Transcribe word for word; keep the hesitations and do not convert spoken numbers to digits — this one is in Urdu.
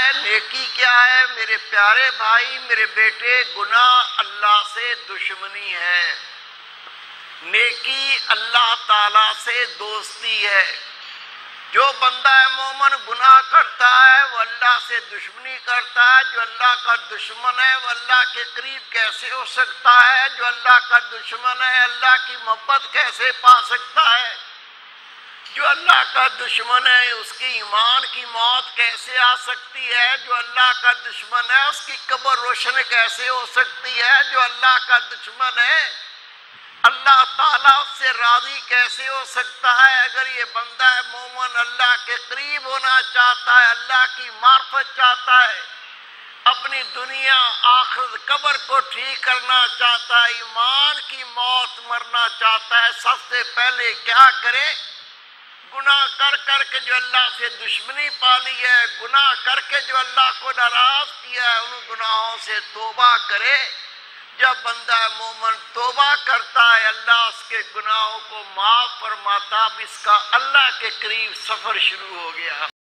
ہے؟ نیکی کیا ہے؟ میرے پیارے بھائی، میرے بیٹے، گناہ اللہ سے دشمنی ہے، نیکی اللہ تعالیٰ سے دوستی ہے۔ جو بندہ مومن گناہ کرتا ہے وہ اللہ سے دشمنی کرتا ہے۔ جو اللہ کا دشمن ہے وہ اللہ کے قریب کیسے ہو سکتا ہے؟ جو اللہ کا دشمن ہے اللہ کی محبت کیسے پا سکتا ہے؟ جو اللہ کا دشمن ہے اس کی ایمان کی موت کیسے آ سکتی ہے؟ جو اللہ کا دشمن ہے اس کی قبر روشن کیسے ہو سکتی ہے؟ جو اللہ کا دشمن ہے اللہ تعالیٰ اس سے راضی کیسے ہو سکتا ہے؟ اگر یہ بندہ مومن اللہ کے قریب ہونا چاہتا ہے، اللہ کی معرفت چاہتا ہے، اپنی دنیا آخرت قبر کو ٹھیک کرنا چاہتا ہے، ایمان کی موت مرنا چاہتا ہے، سب سے پہلے کیا کرے؟ گناہ کر کر کے جو اللہ سے دشمنی پالی ہے، گناہ کر کے جو اللہ کو ناراض کیا ہے، ان گناہوں سے توبہ کرے۔ جب بندہ مومن توبہ کرتا ہے اللہ اس کے گناہوں کو معاف فرماتا، اب اس کا اللہ کے قریب سفر شروع ہو گیا۔